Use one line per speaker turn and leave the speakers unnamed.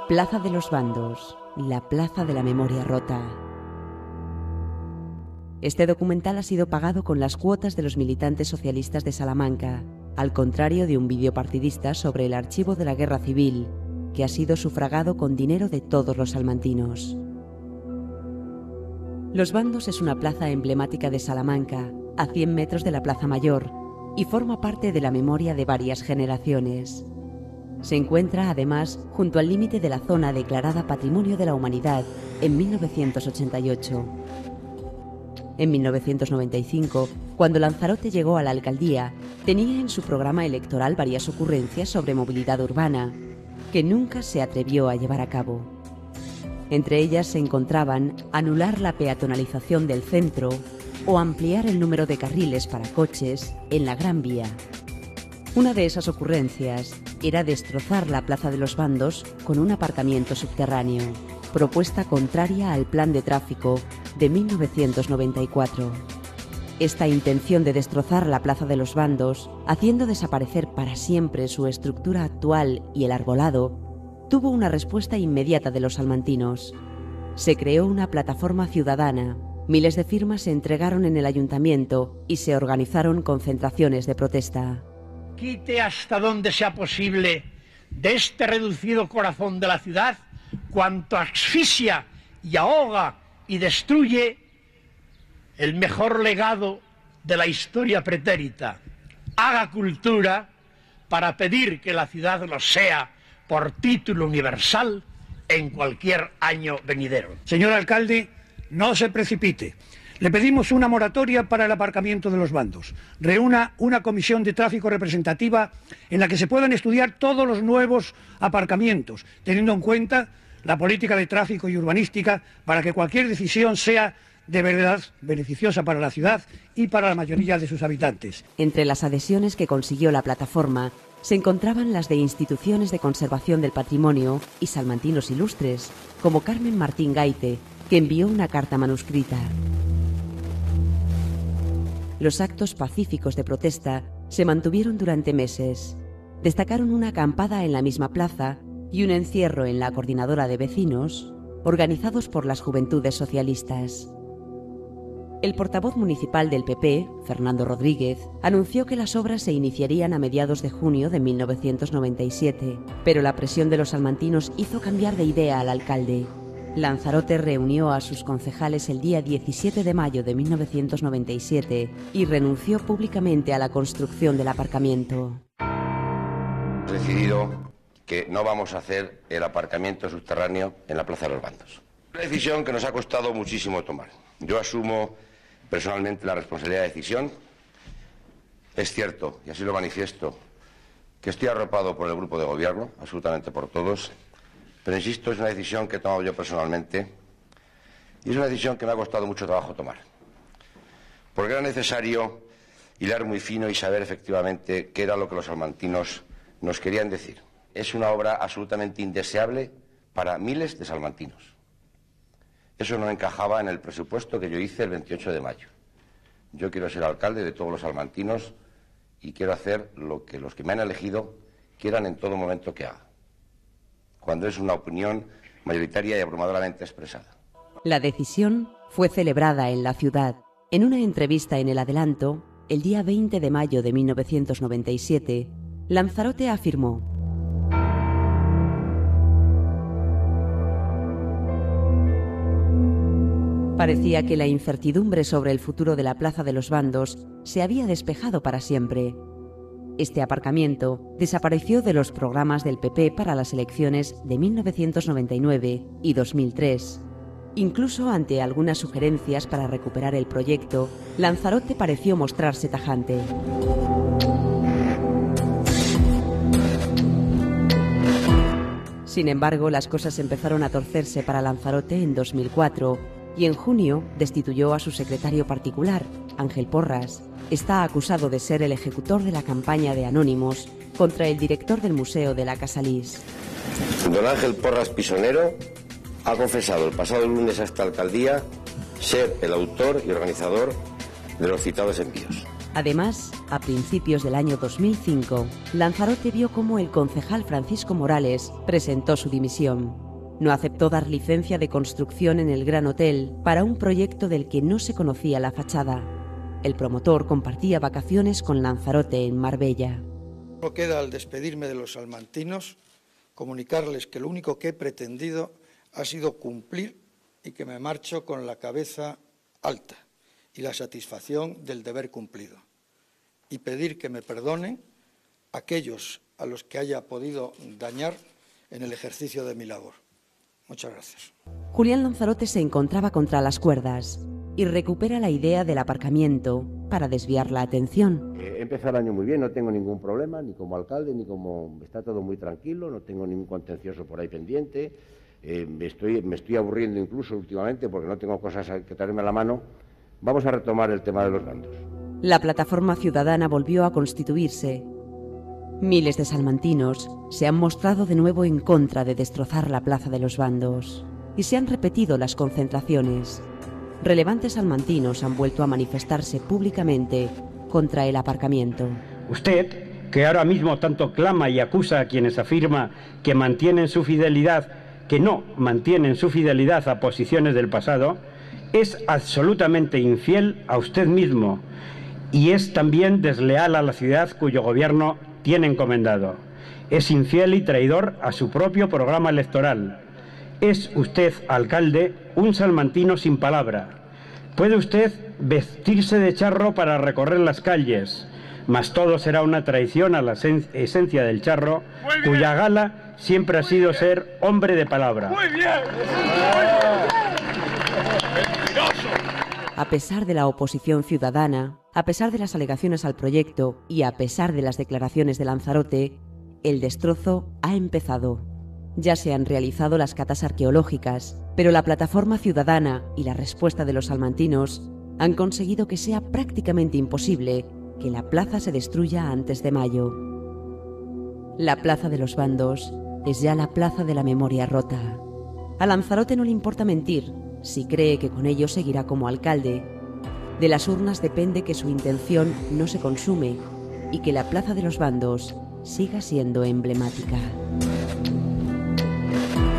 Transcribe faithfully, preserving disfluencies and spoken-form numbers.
Plaza de los Bandos, la plaza de la memoria rota. Este documental ha sido pagado con las cuotas de los militantes socialistas de Salamanca, al contrario de un vídeo partidista sobre el archivo de la Guerra Civil, que ha sido sufragado con dinero de todos los salmantinos. Los Bandos es una plaza emblemática de Salamanca, a cien metros de la Plaza Mayor, y forma parte de la memoria de varias generaciones. Se encuentra, además, junto al límite de la zona declarada Patrimonio de la Humanidad en mil novecientos ochenta y ocho. En mil novecientos noventa y cinco, cuando Lanzarote llegó a la alcaldía, tenía en su programa electoral varias ocurrencias sobre movilidad urbana, que nunca se atrevió a llevar a cabo. Entre ellas se encontraban anular la peatonalización del centro o ampliar el número de carriles para coches en la Gran Vía. Una de esas ocurrencias era destrozar la Plaza de los Bandos con un aparcamiento subterráneo, propuesta contraria al Plan de Tráfico de mil novecientos noventa y cuatro. Esta intención de destrozar la Plaza de los Bandos, haciendo desaparecer para siempre su estructura actual y el arbolado, tuvo una respuesta inmediata de los salmantinos. Se creó una plataforma ciudadana, miles de firmas se entregaron en el ayuntamiento y se organizaron concentraciones de protesta.
Quite hasta donde sea posible de este reducido corazón de la ciudad cuanto asfixia y ahoga y destruye el mejor legado de la historia pretérita. Haga cultura para pedir que la ciudad lo sea por título universal en cualquier año venidero.
Señor alcalde, no se precipite. Le pedimos una moratoria para el aparcamiento de los Bandos. Reúna una comisión de tráfico representativa en la que se puedan estudiar todos los nuevos aparcamientos, teniendo en cuenta la política de tráfico y urbanística para que cualquier decisión sea de verdad beneficiosa para la ciudad y para la mayoría de sus habitantes.
Entre las adhesiones que consiguió la plataforma se encontraban las de instituciones de conservación del patrimonio y salmantinos ilustres, como Carmen Martín Gaite, que envió una carta manuscrita. Los actos pacíficos de protesta se mantuvieron durante meses. Destacaron una acampada en la misma plaza y un encierro en la coordinadora de vecinos, organizados por las Juventudes Socialistas. El portavoz municipal del P P, Fernando Rodríguez, anunció que las obras se iniciarían a mediados de junio de mil novecientos noventa y siete, pero la presión de los salmantinos hizo cambiar de idea al alcalde. Lanzarote reunió a sus concejales el día diecisiete de mayo de mil novecientos noventa y siete y renunció públicamente a la construcción del aparcamiento.
Hemos decidido que no vamos a hacer el aparcamiento subterráneo en la Plaza de los Bandos. Una decisión que nos ha costado muchísimo tomar. Yo asumo personalmente la responsabilidad de decisión. Es cierto, y así lo manifiesto, que estoy arropado por el grupo de gobierno, absolutamente por todos, pero insisto, es una decisión que he tomado yo personalmente y es una decisión que me ha costado mucho trabajo tomar. Porque era necesario hilar muy fino y saber efectivamente qué era lo que los salmantinos nos querían decir. Es una obra absolutamente indeseable para miles de salmantinos. Eso no encajaba en el presupuesto que yo hice el veintiocho de mayo. Yo quiero ser alcalde de todos los salmantinos y quiero hacer lo que los que me han elegido quieran en todo momento que haga, cuando es una opinión mayoritaria y abrumadoramente expresada.
La decisión fue celebrada en la ciudad. En una entrevista en El Adelanto, el día veinte de mayo de mil novecientos noventa y siete, Lanzarote afirmó: parecía que la incertidumbre sobre el futuro de la Plaza de los Bandos se había despejado para siempre. Este aparcamiento desapareció de los programas del P P para las elecciones de mil novecientos noventa y nueve y dos mil tres. Incluso ante algunas sugerencias para recuperar el proyecto, Lanzarote pareció mostrarse tajante. Sin embargo, las cosas empezaron a torcerse para Lanzarote en dos mil cuatro y en junio destituyó a su secretario particular, Ángel Porras. Está acusado de ser el ejecutor de la campaña de Anónimos contra el director del Museo de la Casalís.
Don Ángel Porras Pisonero ha confesado el pasado lunes a esta alcaldía ser el autor y organizador de los citados envíos.
Además, a principios del año dos mil cinco, Lanzarote vio cómo el concejal Francisco Morales presentó su dimisión. No aceptó dar licencia de construcción en el Gran Hotel para un proyecto del que no se conocía la fachada. El promotor compartía vacaciones con Lanzarote en Marbella.
Solo queda, al despedirme de los salmantinos, comunicarles que lo único que he pretendido ha sido cumplir y que me marcho con la cabeza alta y la satisfacción del deber cumplido. Y pedir que me perdonen aquellos a los que haya podido dañar en el ejercicio de mi labor. Muchas gracias.
Julián Lanzarote se encontraba contra las cuerdas y recupera la idea del aparcamiento para desviar la atención.
He empezado el año muy bien, no tengo ningún problema, ni como alcalde, ni como... Está todo muy tranquilo, no tengo ningún contencioso por ahí pendiente. Eh, me, estoy, me estoy aburriendo incluso últimamente porque no tengo cosas que traerme a la mano. Vamos a retomar el tema de los bandos.
La plataforma ciudadana volvió a constituirse. Miles de salmantinos se han mostrado de nuevo en contra de destrozar la Plaza de los Bandos y se han repetido las concentraciones. Relevantes salmantinos han vuelto a manifestarse públicamente contra el aparcamiento.
Usted, que ahora mismo tanto clama y acusa a quienes afirma que mantienen su fidelidad, que no mantienen su fidelidad a posiciones del pasado, es absolutamente infiel a usted mismo y es también desleal a la ciudad cuyo gobierno tiene encomendado. Es infiel y traidor a su propio programa electoral. Es usted, alcalde, un salmantino sin palabra. Puede usted vestirse de charro para recorrer las calles, mas todo será una traición a la esencia del charro, cuya gala siempre ha sido ser hombre de palabra.
Muy bien.
A pesar de la oposición ciudadana, a pesar de las alegaciones al proyecto y a pesar de las declaraciones de Lanzarote, el destrozo ha empezado. Ya se han realizado las catas arqueológicas, pero la plataforma ciudadana y la respuesta de los salmantinos han conseguido que sea prácticamente imposible que la plaza se destruya antes de mayo. La Plaza de los Bandos es ya la plaza de la memoria rota. A Lanzarote no le importa mentir si cree que con ello seguirá como alcalde. De las urnas depende que su intención no se consume y que la Plaza de los Bandos siga siendo emblemática.